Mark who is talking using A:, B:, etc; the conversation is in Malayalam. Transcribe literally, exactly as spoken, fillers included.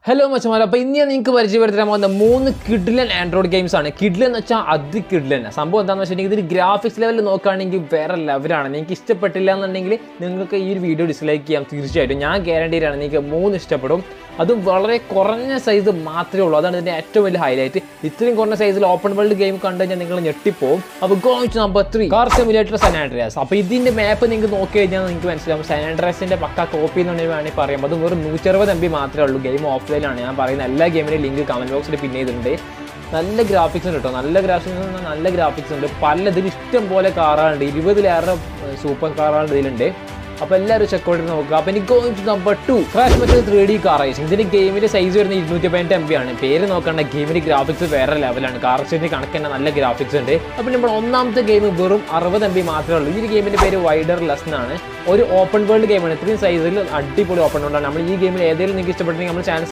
A: Hello, Machamara. Now, I'm going to three Kidlen Android games. Kidlen is a Kidlen. The graphics level is very level. If you like this video, dislike it. I guarantee you three steps. That's a very size. That's the highlight. This is size open world game. Now, going to number three. Car Simulator San Andreas. Now, this is the map. You can see San Andreas is a copy. Game offline. I പറയുന്ന ഗെയിമിന്റെ ലിങ്ക് കമന്റ് ബോക്സിൽ പിൻ ചെയ്തിട്ടുണ്ട്. നല്ല ഗ്രാഫിക്സ് ഉണ്ട് ട്ടോ. നല്ല ഗ്രാഫിക്സ് നല്ല ഗ്രാഫിക്സ് ഉണ്ട്. പലതിലും ഇഷ്ടം പോലെ കാറുകളുണ്ട്. ഇരുപതിലേറെ സൂപ്പർ കാറുകൾ ഇതിലുണ്ട്. അപ്പോൾ എല്ലാവരും ചെക്ക് ഔട്ട് ചെയ്ത് നോക്കുക. അപ്പോൾ എനിക്ക് going to number two Crashmetal three D car racing. ഇതിന്റെ ഗെയിമിന്റെ സൈസ് വരുന്നത് ഇരുന്നൂറ്റി പതിനെട്ട് എം ബി ആണ്. പേര് നോക്കണ്ട, ഗെയിമിന്റെ ഗ്രാഫിക്സ് വേറെ ലെവലാണ്. കാർ റേസിംഗിന്റെ കണക്ക് തന്നെ നല്ല ഗ്രാഫിക്സ് ഉണ്ട്. അപ്പോൾ നമ്മൾ ഒന്നാമത്തെ ഗെയിം വെറും അറുപത് എം ബി മാത്രമേ ഉള്ളൂ. ഈ ഗെയിമിന്റെ പേര് wilderless എന്നാണ്. ഒരു ഓപ്പൺ വേൾഡ് ഗെയിമാണ്. ഇത്രയും സൈസിൽ അടിപൊളി ഓപ്പൺ വേൾഡ് ആണ്. നമ്മൾ ഈ ഗെയിമിൽ ഏതെങ്കിലും നിങ്ങൾക്ക് ഇഷ്ടപ്പെട്ടെങ്കിൽ നമ്മൾ ചാനൽ